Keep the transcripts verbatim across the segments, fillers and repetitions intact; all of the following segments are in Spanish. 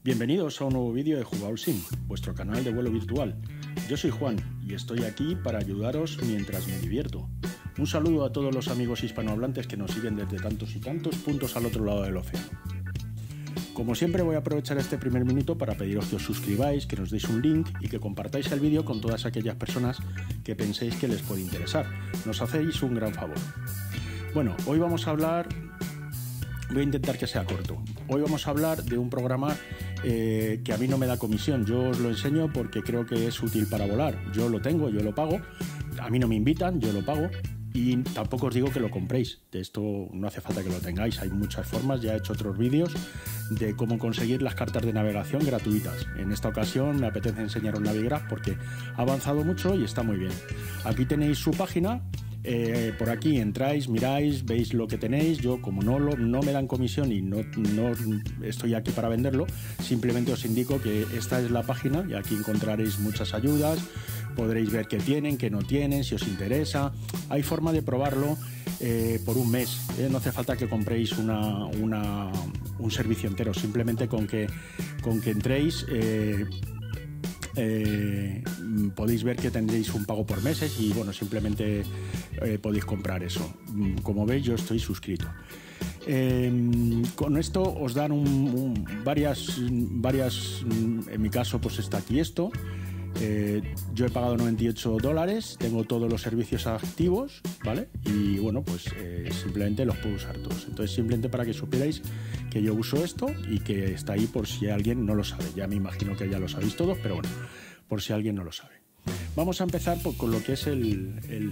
Bienvenidos a un nuevo vídeo de JugadoSim, vuestro canal de vuelo virtual. Yo soy Juan y estoy aquí para ayudaros mientras me divierto. Un saludo a todos los amigos hispanohablantes que nos siguen desde tantos y tantos puntos al otro lado del océano. Como siempre voy a aprovechar este primer minuto para pediros que os suscribáis, que nos deis un link y que compartáis el vídeo con todas aquellas personas que penséis que les puede interesar. Nos hacéis un gran favor. Bueno, hoy vamos a hablar... Voy a intentar que sea corto. Hoy vamos a hablar de un programa eh, que a mí no me da comisión. Yo os lo enseño porque creo que es útil para volar. Yo lo tengo, yo lo pago. A mí no me invitan, yo lo pago. Y tampoco os digo que lo compréis. De esto no hace falta que lo tengáis. Hay muchas formas. Ya he hecho otros vídeos de cómo conseguir las cartas de navegación gratuitas. En esta ocasión me apetece enseñaros Navigraph porque ha avanzado mucho y está muy bien. Aquí tenéis su página. Eh, por aquí entráis, miráis, veis lo que tenéis. Yo, como no, lo, no me dan comisión y no, no estoy aquí para venderlo, simplemente os indico que esta es la página y aquí encontraréis muchas ayudas. Podréis ver qué tienen, qué no tienen, si os interesa. Hay forma de probarlo eh, por un mes. ¿eh? No hace falta que compréis una, una, un servicio entero. Simplemente con que, con que entréis... Eh, Eh, podéis ver que tendréis un pago por meses y bueno, simplemente eh, podéis comprar eso. Como veis, yo estoy suscrito. Eh, con esto os dan un, un, varias, varias, en mi caso pues está aquí esto. Eh, yo he pagado noventa y ocho dólares, tengo todos los servicios activos, ¿vale? Y bueno, pues eh, simplemente los puedo usar todos. Entonces, simplemente para que supierais que yo uso esto y que está ahí por si alguien no lo sabe. Ya me imagino que ya lo sabéis todos, pero bueno, por si alguien no lo sabe. Vamos a empezar por, con lo que es el, el,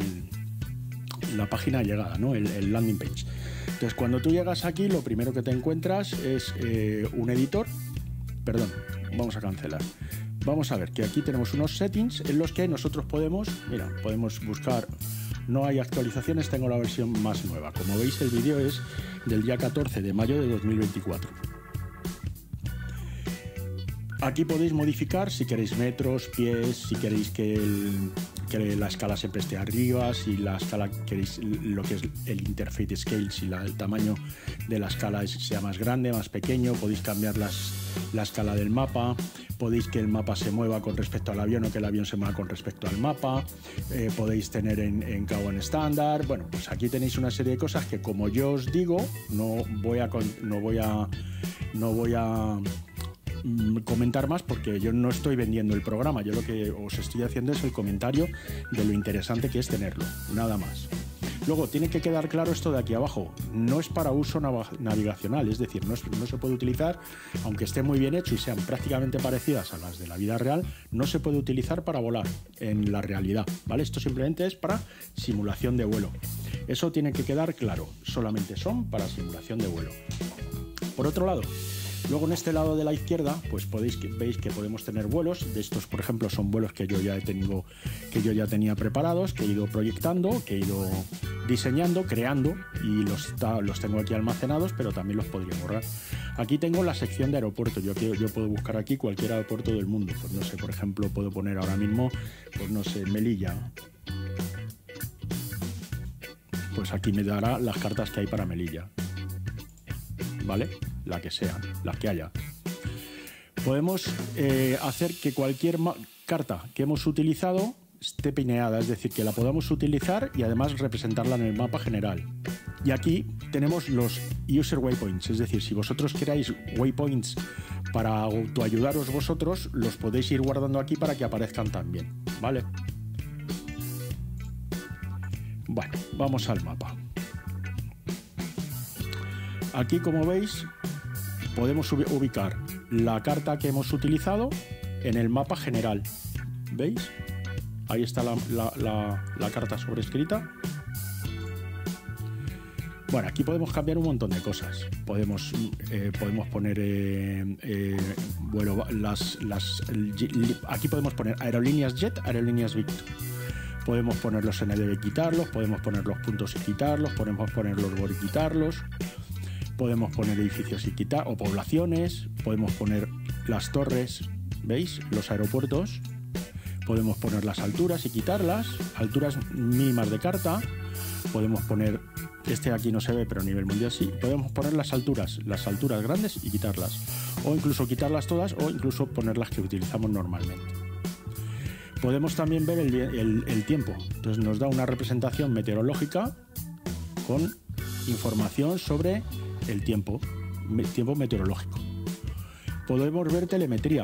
la página de llegada, ¿no? El, el landing page. Entonces, cuando tú llegas aquí, lo primero que te encuentras es eh, un editor. Perdón, vamos a cancelar. Vamos a ver que aquí tenemos unos settings en los que nosotros podemos, mira, podemos buscar, no hay actualizaciones, tengo la versión más nueva. Como veis, el vídeo es del día catorce de mayo de dos mil veinticuatro. Aquí podéis modificar si queréis metros, pies, si queréis que, el, que la escala siempre esté arriba, si la escala queréis lo que es el interface scale, si la, el tamaño de la escala es, sea más grande, más pequeño, podéis cambiar las, la escala del mapa. Podéis que el mapa se mueva con respecto al avión o que el avión se mueva con respecto al mapa. Eh, podéis tener en, en K uno estándar. Bueno, pues aquí tenéis una serie de cosas que, como yo os digo, no voy a no voy a no voy a mm, comentar más porque yo no estoy vendiendo el programa. Yo lo que os estoy haciendo es el comentario de lo interesante que es tenerlo. Nada más. Luego, tiene que quedar claro esto de aquí abajo. No es para uso nav navigacional, es decir, no, es, no se puede utilizar, aunque esté muy bien hecho y sean prácticamente parecidas a las de la vida real, no se puede utilizar para volar en la realidad, ¿vale? Esto simplemente es para simulación de vuelo. Eso tiene que quedar claro, solamente son para simulación de vuelo. Por otro lado, luego en este lado de la izquierda, pues podéis veis que podemos tener vuelos. De estos, por ejemplo, son vuelos que yo ya he tenido, que yo ya tenía preparados, que he ido proyectando, que he ido diseñando, creando y los, los tengo aquí almacenados, pero también los podría borrar. Aquí tengo la sección de aeropuerto. Yo, yo puedo buscar aquí cualquier aeropuerto del mundo. Pues no sé, por ejemplo, puedo poner ahora mismo, pues no sé, Melilla. Pues aquí me dará las cartas que hay para Melilla, ¿vale? La que sean, las que haya. Podemos eh, hacer que cualquier carta que hemos utilizado esté pineada, es decir, que la podamos utilizar y además representarla en el mapa general. Y aquí tenemos los user waypoints, es decir, si vosotros queráis waypoints para autoayudaros vosotros, los podéis ir guardando aquí para que aparezcan también, ¿vale? Bueno, vamos al mapa. Aquí, como veis, podemos ubicar la carta que hemos utilizado en el mapa general. ¿Veis? Ahí está la, la, la, la carta sobrescrita. Bueno, aquí podemos cambiar un montón de cosas. Podemos, eh, podemos poner eh, eh, bueno, las, las, aquí podemos poner aerolíneas Jet, aerolíneas Victor. Podemos poner los N D B y quitarlos, podemos poner los puntos y quitarlos, podemos poner los BOR y quitarlos. Podemos poner edificios y quitar, o poblaciones, podemos poner las torres, ¿veis? Los aeropuertos. Podemos poner las alturas y quitarlas, alturas mínimas de carta. Podemos poner Este aquí no se ve, pero a nivel mundial sí. Podemos poner las alturas, las alturas grandes y quitarlas. O incluso quitarlas todas o incluso poner las que utilizamos normalmente. Podemos también ver el, el, el tiempo. Entonces nos da una representación meteorológica con información sobre el tiempo, tiempo meteorológico. Podemos ver telemetría.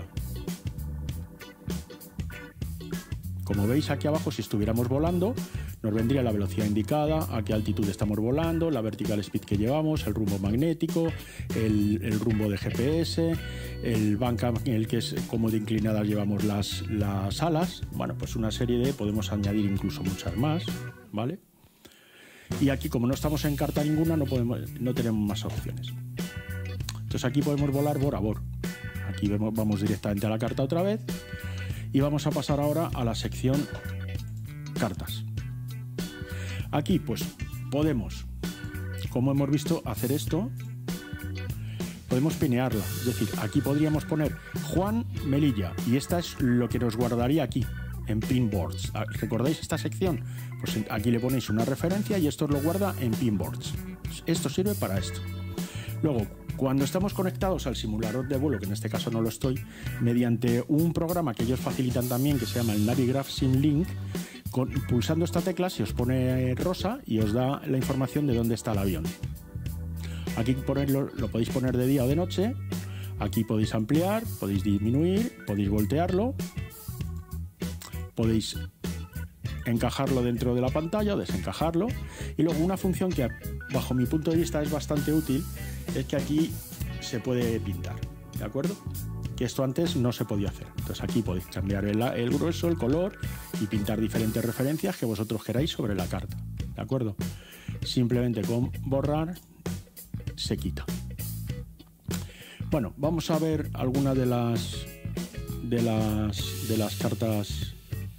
Como veis aquí abajo, si estuviéramos volando, nos vendría la velocidad indicada, a qué altitud estamos volando, la vertical speed que llevamos, el rumbo magnético, el, el rumbo de G P S, el bancam en el que es cómo de inclinadas llevamos las, las alas. Bueno, pues una serie de, podemos añadir incluso muchas más, ¿vale? Y aquí, como no estamos en carta ninguna, no, podemos, no tenemos más opciones. Entonces aquí podemos volar bor a bor. Aquí vemos, vamos directamente a la carta otra vez y vamos a pasar ahora a la sección cartas. Aquí pues podemos, como hemos visto, hacer esto. Podemos pinearla, es decir, aquí podríamos poner Juan Melilla y esta es lo que nos guardaría aquí en Pinboards. ¿Recordáis esta sección? Pues aquí le ponéis una referencia y esto os lo guarda en Pinboards. Esto sirve para esto. Luego, cuando estamos conectados al simulador de vuelo, que en este caso no lo estoy, mediante un programa que ellos facilitan también, que se llama el Navigraph Simlink, con, pulsando esta tecla se os pone rosa y os da la información de dónde está el avión. Aquí ponerlo, lo podéis poner de día o de noche. Aquí podéis ampliar, podéis disminuir, podéis voltearlo, podéis encajarlo dentro de la pantalla o desencajarlo. Y luego una función que bajo mi punto de vista es bastante útil es que aquí se puede pintar, ¿de acuerdo? Que esto antes no se podía hacer. Entonces aquí podéis cambiar el, el grueso, el color y pintar diferentes referencias que vosotros queráis sobre la carta, ¿de acuerdo? Simplemente con borrar se quita. Bueno, vamos a ver alguna de las de las de las cartas.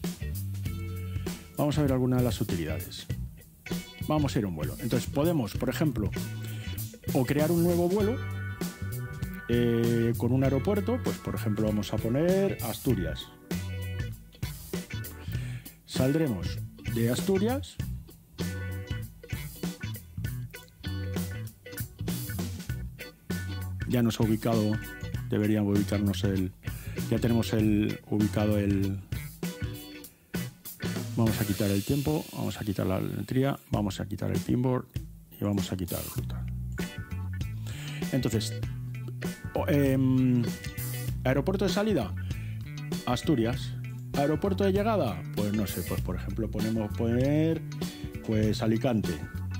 Vamos a ver alguna de las utilidades. Vamos a ir a un vuelo. Entonces podemos, por ejemplo, o crear un nuevo vuelo eh, con un aeropuerto. Pues por ejemplo vamos a poner Asturias. Saldremos de Asturias ya nos ha ubicado, deberíamos ubicarnos el, ya tenemos el ubicado el, vamos a quitar el tiempo, vamos a quitar la telemetría, vamos a quitar el pinboard y vamos a quitar el ruta. Entonces, eh, aeropuerto de salida, Asturias. Aeropuerto de llegada, pues no sé, pues por ejemplo ponemos poner pues Alicante.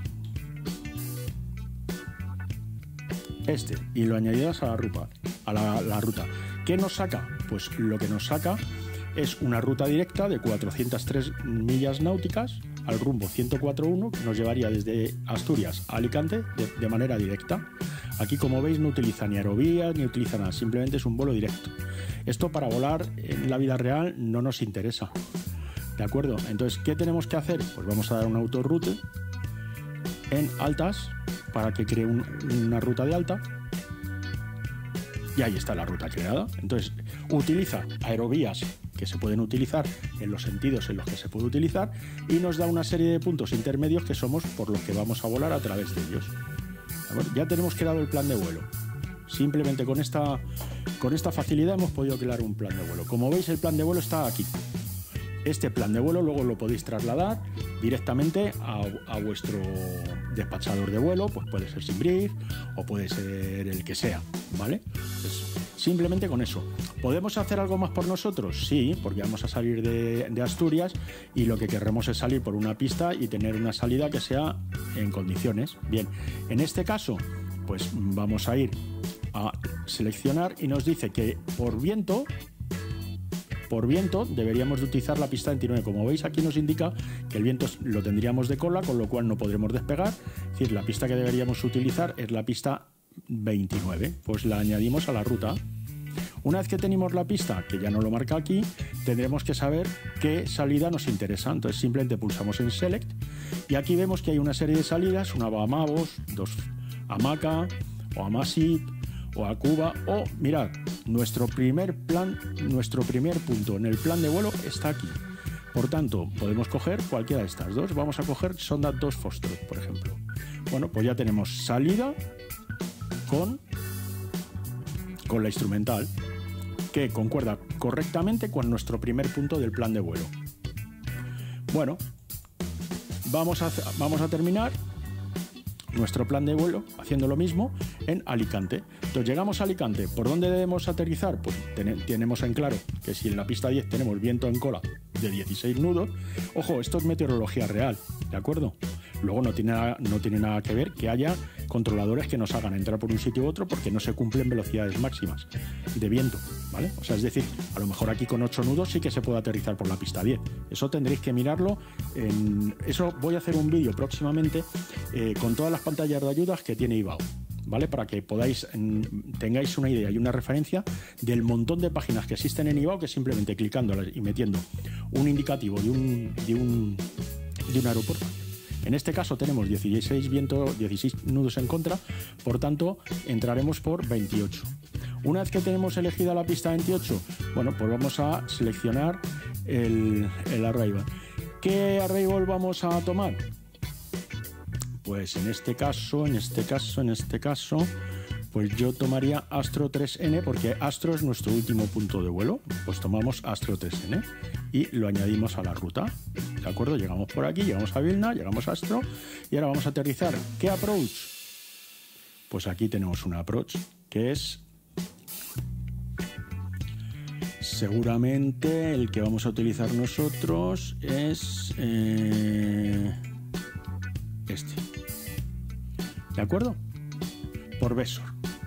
Este, y lo añadidas a la ruta, a la, la ruta. ¿Qué nos saca? Pues lo que nos saca es una ruta directa de cuatrocientas tres millas náuticas al rumbo ciento cuatro punto uno que nos llevaría desde Asturias a Alicante de, de manera directa. Aquí, como veis, no utiliza ni aerovías ni utiliza nada, simplemente es un vuelo directo. Esto para volar en la vida real no nos interesa, ¿de acuerdo? Entonces, ¿qué tenemos que hacer? Pues vamos a dar un autoroute en altas para que cree un, una ruta de alta y ahí está la ruta creada. Entonces utiliza aerovías que se pueden utilizar en los sentidos en los que se puede utilizar y nos da una serie de puntos intermedios que somos por los que vamos a volar a través de ellos. Ya tenemos creado el plan de vuelo. Simplemente con esta, con esta facilidad hemos podido crear un plan de vuelo. Como veis, el plan de vuelo está aquí. Este plan de vuelo luego lo podéis trasladar directamente a, a vuestro despachador de vuelo, pues puede ser SimBrief o puede ser el que sea, ¿vale? Pues simplemente con eso. ¿Podemos hacer algo más por nosotros? Sí, porque vamos a salir de, de Asturias y lo que queremos es salir por una pista y tener una salida que sea en condiciones. Bien, en este caso, pues vamos a ir a seleccionar y nos dice que por viento... Por viento deberíamos de utilizar la pista veintinueve. Como veis, aquí nos indica que el viento lo tendríamos de cola, con lo cual no podremos despegar. Es decir, la pista que deberíamos utilizar es la pista veintinueve. Pues la añadimos a la ruta. Una vez que tenemos la pista, que ya no lo marca aquí, tendremos que saber qué salida nos interesa. Entonces simplemente pulsamos en Select y aquí vemos que hay una serie de salidas, una va a Mavos, dos a Maca o a Masip o a Cuba, o mirad, nuestro primer plan, nuestro primer punto en el plan de vuelo está aquí. Por tanto, podemos coger cualquiera de estas dos. Vamos a coger Sonda dos Foxtrot, por ejemplo. Bueno, pues ya tenemos salida con, con la instrumental, que concuerda correctamente con nuestro primer punto del plan de vuelo. Bueno, vamos a, vamos a terminar nuestro plan de vuelo haciendo lo mismo en Alicante. Entonces llegamos a Alicante. ¿Por dónde debemos aterrizar? Pues ten, tenemos en claro que si en la pista diez tenemos viento en cola de dieciséis nudos, ojo, esto es meteorología real, ¿de acuerdo? Luego no tiene, nada, no tiene nada que ver que haya controladores que nos hagan entrar por un sitio u otro porque no se cumplen velocidades máximas de viento, ¿vale? O sea, es decir, a lo mejor aquí con ocho nudos sí que se puede aterrizar por la pista diez. Eso tendréis que mirarlo. En... Eso voy a hacer un vídeo próximamente eh, con todas las pantallas de ayudas que tiene I B A U, ¿vale? Para que podáis, en, tengáis una idea y una referencia del montón de páginas que existen en I B A U, que simplemente clicando y metiendo un indicativo de un, de un, de un aeropuerto. En este caso tenemos dieciséis vientos, dieciséis nudos en contra, por tanto entraremos por veintiocho. Una vez que tenemos elegida la pista veintiocho, bueno, pues vamos a seleccionar el, el arrival. ¿Qué arrival vamos a tomar? Pues en este caso, en este caso, en este caso, pues yo tomaría Astro tres ene, porque Astro es nuestro último punto de vuelo. Pues tomamos Astro tres ene y lo añadimos a la ruta. ¿De acuerdo? Llegamos por aquí, llegamos a Vilna, llegamos a Astro y ahora vamos a aterrizar. ¿Qué approach? Pues aquí tenemos un approach que es seguramente el que vamos a utilizar nosotros es eh, este. ¿De acuerdo? Por Besor.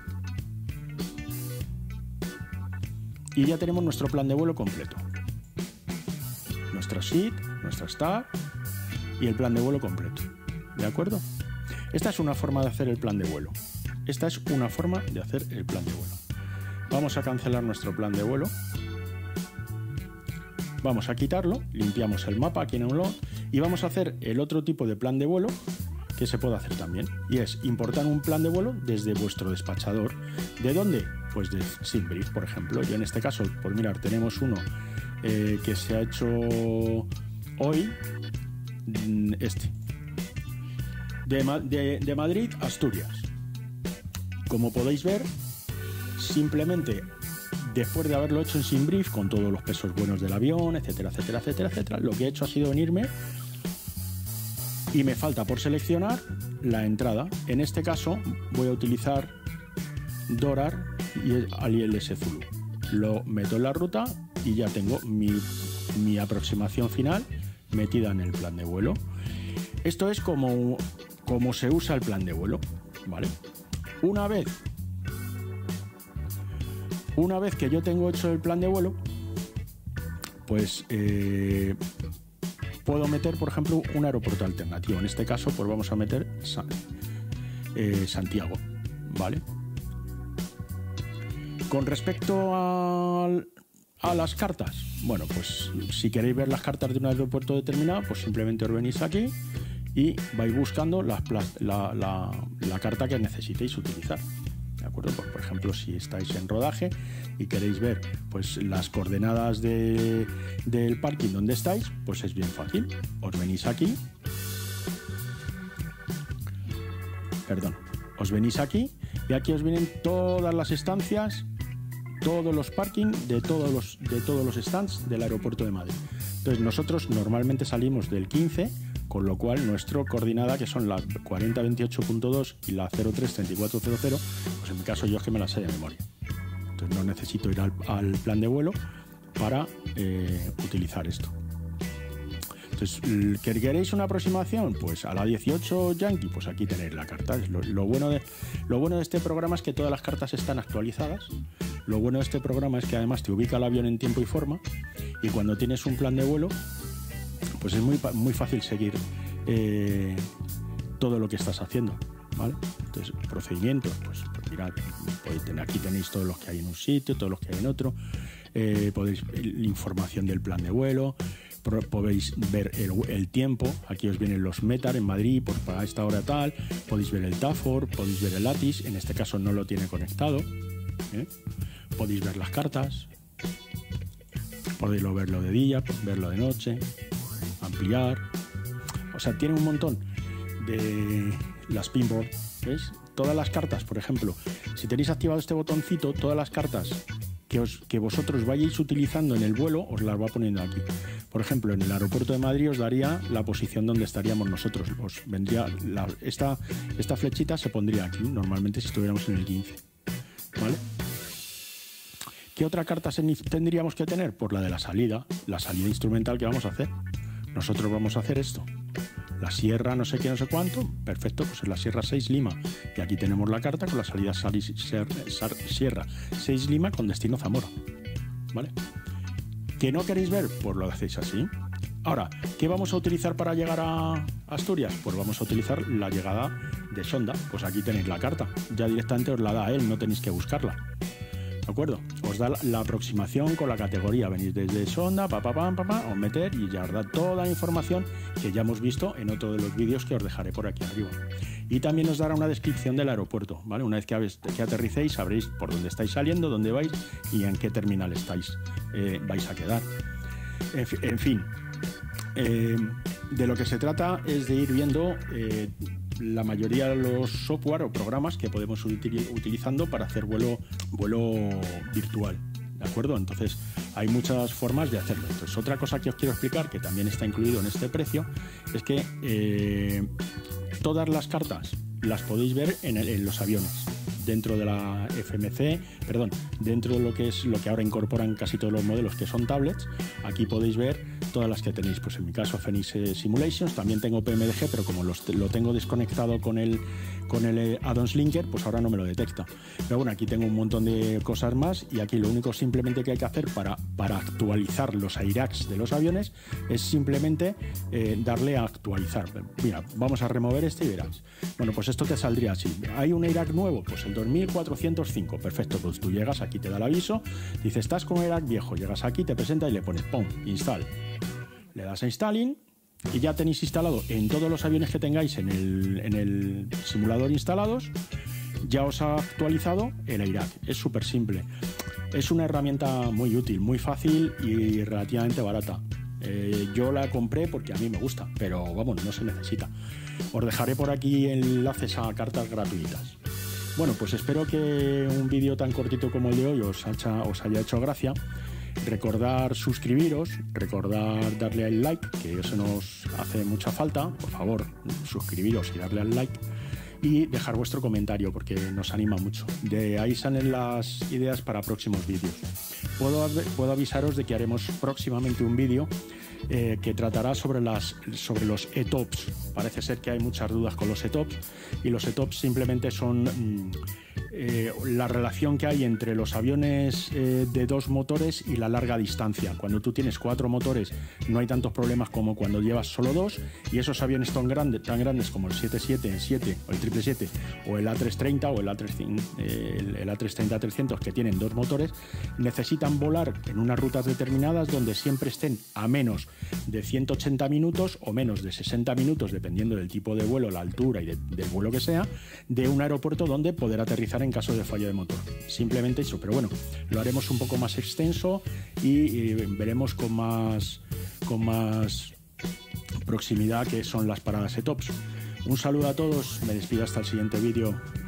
Y ya tenemos nuestro plan de vuelo completo. Nuestra seat, nuestra star y el plan de vuelo completo. ¿De acuerdo? Esta es una forma de hacer el plan de vuelo. Esta es una forma de hacer el plan de vuelo. Vamos a cancelar nuestro plan de vuelo. Vamos a quitarlo, limpiamos el mapa aquí en Unload y vamos a hacer el otro tipo de plan de vuelo que se puede hacer también, y es importar un plan de vuelo desde vuestro despachador. ¿De dónde? Pues de SimBrief, por ejemplo. Y en este caso, por mirar, tenemos uno eh, que se ha hecho hoy, este, de, de, de Madrid a Asturias. Como podéis ver, simplemente después de haberlo hecho en SimBrief, con todos los pesos buenos del avión, etcétera, etcétera, etcétera, etcétera, lo que he hecho ha sido venirme y me falta por seleccionar la entrada. En este caso voy a utilizar Dorar y el I L S Zulu. Lo meto en la ruta y ya tengo mi, mi aproximación final metida en el plan de vuelo. Esto es como, como se usa el plan de vuelo, ¿vale? Una vez, una vez que yo tengo hecho el plan de vuelo, pues eh, puedo meter, por ejemplo, un aeropuerto alternativo. En este caso, pues vamos a meter San, eh, Santiago, ¿vale? Con respecto a, a las cartas, bueno, pues si queréis ver las cartas de un aeropuerto determinado, pues simplemente os venís aquí y vais buscando la, la, la, la carta que necesitéis utilizar. ¿De acuerdo? Pues, por ejemplo, si estáis en rodaje y queréis ver pues las coordenadas de, del parking donde estáis, pues es bien fácil. Os venís aquí. Perdón. Os venís aquí y aquí os vienen todas las estancias, todos los parking de todos los, de todos los stands del aeropuerto de Madrid. Entonces nosotros normalmente salimos del quince, con lo cual nuestra coordenada, que son la cuarenta veintiocho punto dos y la cero tres treinta y cuatro cero cero, pues en mi caso yo es que me las sé de memoria. Entonces no necesito ir al, al plan de vuelo para eh, utilizar esto. Entonces, ¿queréis una aproximación? Pues a la dieciocho Yankee, pues aquí tenéis la carta. Lo, lo, bueno de, lo bueno de este programa es que todas las cartas están actualizadas. Lo bueno de este programa es que además te ubica el avión en tiempo y forma, y cuando tienes un plan de vuelo, pues es muy, muy fácil seguir eh, todo lo que estás haciendo, ¿vale? Entonces, procedimientos, pues, pues mirad, podéis tener, aquí tenéis todos los que hay en un sitio, todos los que hay en otro, eh, podéis la información del plan de vuelo, podéis ver el, el tiempo, aquí os vienen los METAR en Madrid, pues para esta hora tal, podéis ver el TAFOR, podéis ver el LATIS, en este caso no lo tiene conectado, ¿eh? Podéis ver las cartas, Podéis verlo de día, verlo de noche, ampliar. O sea, tiene un montón de las pinboard, ¿ves? Todas las cartas, por ejemplo, si tenéis activado este botoncito, todas las cartas que, os, que vosotros vayáis utilizando en el vuelo, os las va poniendo aquí. Por ejemplo, en el aeropuerto de Madrid os daría la posición donde estaríamos nosotros. Os vendría la, esta, esta flechita se pondría aquí, normalmente si estuviéramos en el quince. ¿Vale? ¿Qué otra carta tendríamos que tener? Pues la de la salida, la salida instrumental que vamos a hacer. Nosotros vamos a hacer esto. La sierra no sé qué, no sé cuánto. Perfecto, pues es la sierra seis Lima. Y aquí tenemos la carta con la salida sierra seis Lima con destino Zamora. ¿Vale? ¿Que no queréis ver? Pues lo hacéis así. Ahora, ¿qué vamos a utilizar para llegar a Asturias? Pues vamos a utilizar la llegada de sonda. Pues aquí tenéis la carta. Ya directamente os la da él, no tenéis que buscarla. ¿De acuerdo? Os da la aproximación con la categoría. Venís desde sonda, pa, pa, pa, pa, pa, os meter y ya os da toda la información que ya hemos visto en otro de los vídeos que os dejaré por aquí arriba. Y también os dará una descripción del aeropuerto, ¿vale? Una vez que, habéis, que aterricéis sabréis por dónde estáis saliendo, dónde vais y en qué terminal estáis, eh, vais a quedar. En, fi, en fin, eh, de lo que se trata es de ir viendo eh, la mayoría de los software o programas que podemos ir utilizando para hacer vuelo, vuelo virtual, ¿de acuerdo? Entonces hay muchas formas de hacerlo. Entonces, otra cosa que os quiero explicar, que también está incluido en este precio, es que eh, todas las cartas las podéis ver en, el, en los aviones, dentro de la F M C, perdón, dentro de lo que es lo que ahora incorporan casi todos los modelos, que son tablets. Aquí podéis ver todas las que tenéis. Pues en mi caso Phoenix Simulations, también tengo P M D G, pero como los, lo tengo desconectado con el con el Add-ons Linker, pues ahora no me lo detecta. Pero bueno, aquí tengo un montón de cosas más y aquí lo único simplemente que hay que hacer para, para actualizar los A I R A Cs de los aviones es simplemente eh, darle a actualizar. Mira, vamos a remover este y verás. Bueno, pues esto te saldría así. ¿Hay un A I R A C nuevo? Pues el dos mil cuatrocientos cinco. Perfecto, pues tú llegas aquí, te da el aviso, dice, estás con un A I R A C viejo, llegas aquí, te presenta y le pones, pum, install. Le das a installing y ya tenéis instalado en todos los aviones que tengáis en el, en el simulador instalados, ya os ha actualizado el A I R A C. Es súper simple. Es una herramienta muy útil, muy fácil y relativamente barata. Eh, yo la compré porque a mí me gusta, pero vamos, no se necesita. Os dejaré por aquí enlaces a cartas gratuitas. Bueno, pues espero que un vídeo tan cortito como el de hoy os haya, os haya hecho gracia. Recordar suscribiros, recordar darle al like, que eso nos hace mucha falta. Por favor, suscribiros y darle al like y dejar vuestro comentario porque nos anima mucho. De ahí salen las ideas para próximos vídeos. Puedo, puedo avisaros de que haremos próximamente un vídeo eh, que tratará sobre, las, sobre los E T O Ps. Parece ser que hay muchas dudas con los E T O Ps y los E T O Ps simplemente son mmm, eh, la relación que hay entre los aviones eh, de dos motores y la larga distancia. Cuando tú tienes cuatro motores no hay tantos problemas como cuando llevas solo dos, y esos aviones tan, grande, tan grandes como el siete siete, el siete o el siete siete siete o el A trescientos treinta o el A trescientos treinta trescientos que tienen dos motores necesitan volar en unas rutas determinadas donde siempre estén a menos de ciento ochenta minutos o menos de sesenta minutos, dependiendo del tipo de vuelo, la altura y de, del vuelo que sea, de un aeropuerto donde poder aterrizar en caso de fallo de motor. Simplemente eso, pero bueno, lo haremos un poco más extenso y, y veremos con más, con más proximidad qué son las paradas E T O Ps. Un saludo a todos, me despido hasta el siguiente vídeo.